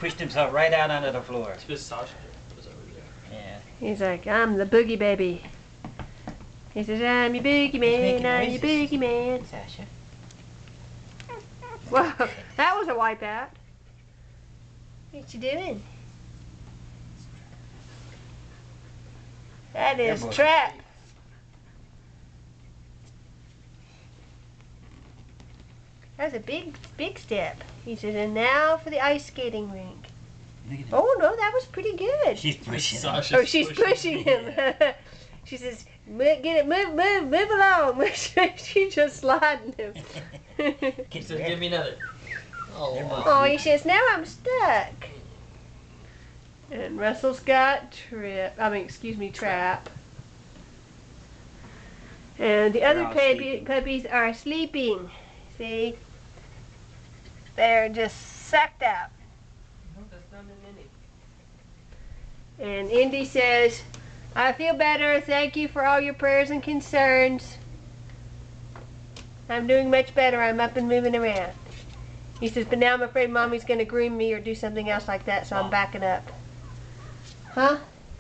pushed himself right out onto the floor. It's because Sasha was over there. Yeah. He's like, I'm the boogie baby. He says, I'm your boogie man, I'm your boogie man. Sasha. Whoa, that was a wipeout. What you doing? That is Trapp. That was a big step. He says, and now for the ice skating rink. Oh no, that was pretty good. She's pushing him. Sasha's Oh, she's pushing him. She says, get it, move along. She's just sliding him. He said, give me another. Oh, he says, now I'm stuck. And Russell's got Trapp. And the other puppies are sleeping. See? They're just sucked out. No, that's not an Indy. And Indy says, I feel better. Thank you for all your prayers and concerns. I'm doing much better. I'm up and moving around. He says, but now I'm afraid Mommy's going to groom me or do something else like that, so I'm backing up. Huh?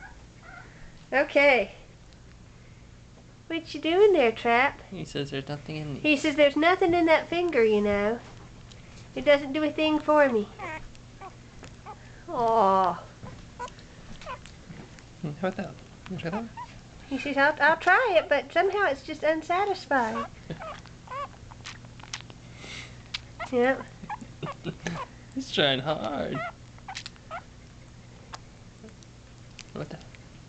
Okay. What you doing there, Trapp? He says there's nothing in me. He says there's nothing in that finger, you know. It doesn't do a thing for me. Aww. How about that? You try that? He says, I'll try it, but somehow it's just unsatisfying. Yep. He's trying hard. What the?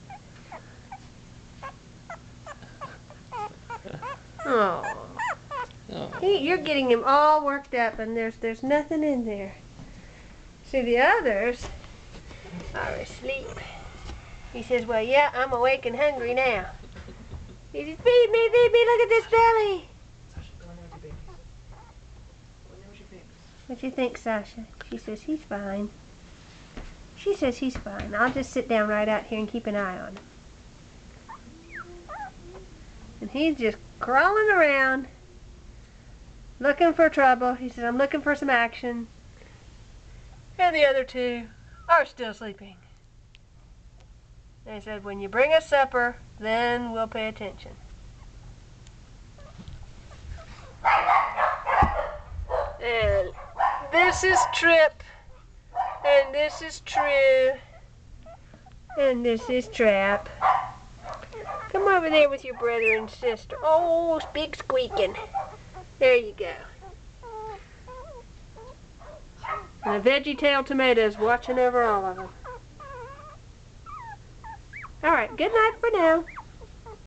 Oh. Oh. You're getting him all worked up, and there's nothing in there. See, the others are asleep. He says, well, yeah, I'm awake and hungry now. He says, feed me, look at this belly. What do you think, Sasha? She says, he's fine. She says he's fine. I'll just sit down right out here and keep an eye on him. And he's just crawling around, looking for trouble. He says, I'm looking for some action. And the other two are still sleeping. They said, when you bring us supper, then we'll pay attention. And this is Tripp. And this is True. And this is Trapp. Come over there with your brother and sister. Oh, big squeaking. There you go. And the veggie-tailed tomatoes watching over all of them. All right, good night for now.